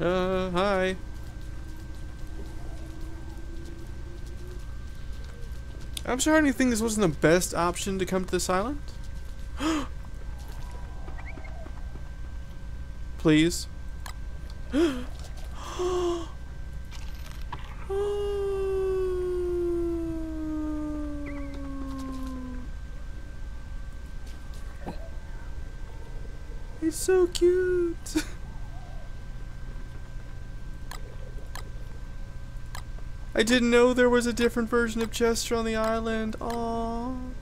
Hi. I'm starting to think this wasn't the best option to come to this island. Please. He's so cute. I didn't know there was a different version of Chester on the island. Aww.